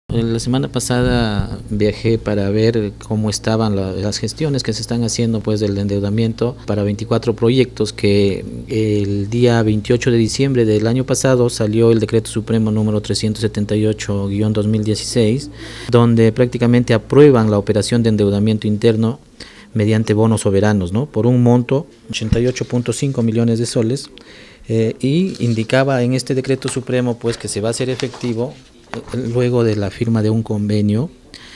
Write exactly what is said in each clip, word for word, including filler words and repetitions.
La semana pasada viajé para ver cómo estaban la, las gestiones que se están haciendo pues del endeudamiento para veinticuatro proyectos que el día veintiocho de diciembre del año pasado salió el decreto supremo número trescientos setenta y ocho guión dos mil dieciséis, donde prácticamente aprueban la operación de endeudamiento interno mediante bonos soberanos, ¿no? Por un monto ochenta y ocho punto cinco millones de soles, eh, y indicaba en este decreto supremo pues que se va a hacer efectivo luego de la firma de un convenio.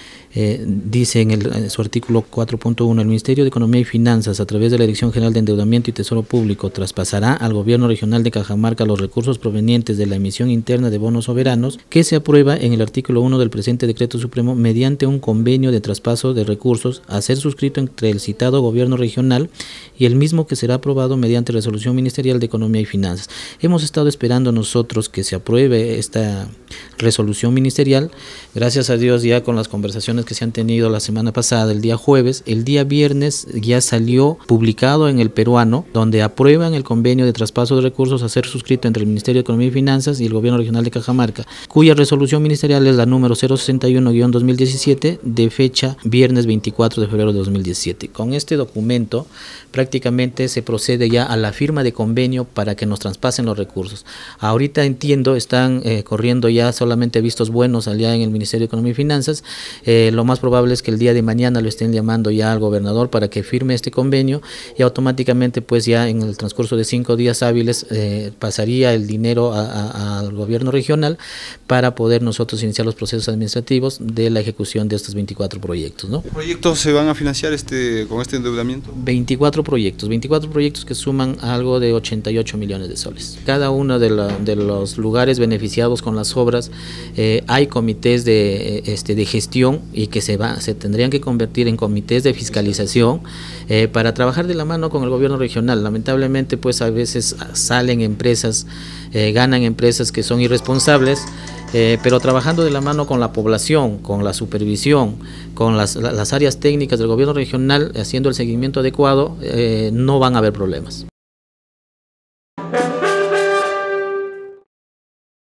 Eh, dice en, el, en su artículo cuatro punto uno, el Ministerio de Economía y Finanzas, a través de la Dirección General de Endeudamiento y Tesoro Público, traspasará al Gobierno Regional de Cajamarca los recursos provenientes de la emisión interna de bonos soberanos que se aprueba en el artículo uno del presente Decreto Supremo mediante un convenio de traspaso de recursos a ser suscrito entre el citado Gobierno Regional y el mismo, que será aprobado mediante resolución ministerial de Economía y Finanzas. Hemos estado esperando nosotros que se apruebe esta resolución ministerial. Gracias a Dios, ya con las conversaciones que se han tenido la semana pasada, el día jueves, el día viernes ya salió publicado en El Peruano, donde aprueban el convenio de traspaso de recursos a ser suscrito entre el Ministerio de Economía y Finanzas y el Gobierno Regional de Cajamarca, cuya resolución ministerial es la número cero sesenta y uno guión dos mil diecisiete, de fecha viernes veinticuatro de febrero de dos mil diecisiete. Con este documento prácticamente se procede ya a la firma de convenio para que nos traspasen los recursos. Ahorita entiendo, están eh, corriendo ya solamente vistos buenos allá en el Ministerio de Economía y Finanzas. Eh, lo más probable es que el día de mañana lo estén llamando ya al gobernador para que firme este convenio, y automáticamente pues ya en el transcurso de cinco días hábiles eh, pasaría el dinero a, a, al gobierno regional para poder nosotros iniciar los procesos administrativos de la ejecución de estos veinticuatro proyectos, ¿no? ¿Qué proyectos se van a financiar este, con este endeudamiento? veinticuatro proyectos, veinticuatro proyectos que suman algo de ochenta y ocho millones de soles. Cada uno de, la, de los lugares beneficiados con las obras, eh, hay comités de, este, de gestión, y que se, va, se tendrían que convertir en comités de fiscalización eh, para trabajar de la mano con el gobierno regional. Lamentablemente pues a veces salen empresas, eh, ganan empresas que son irresponsables, Eh, pero trabajando de la mano con la población, con la supervisión, con las, las áreas técnicas del gobierno regional, haciendo el seguimiento adecuado, eh, no van a haber problemas.